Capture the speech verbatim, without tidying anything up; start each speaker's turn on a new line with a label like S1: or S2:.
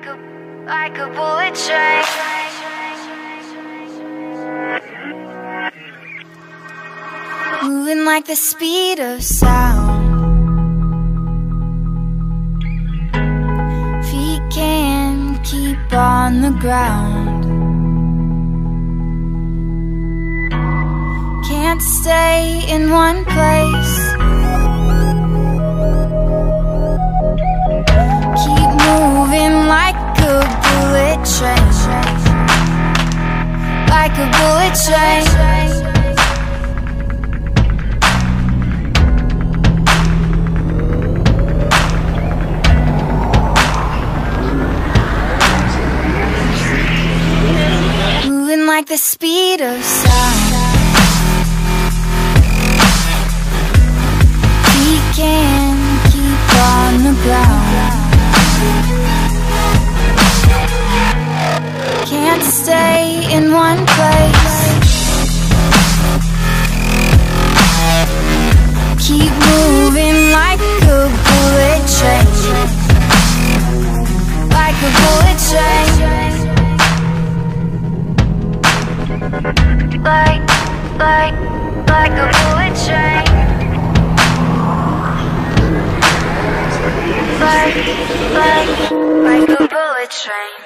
S1: Like a, like a bullet train. Moving like the speed of sound. Feet can't keep on the ground. Can't stay in one place. Keep moving like a bullet train. Like a bullet train. Moving like the speed of sound. We can't keep on the ground. Can't stay in one place. Keep moving like a bullet train. Like a bullet train. Like, like, like a bullet train. Like, like, like a bullet train.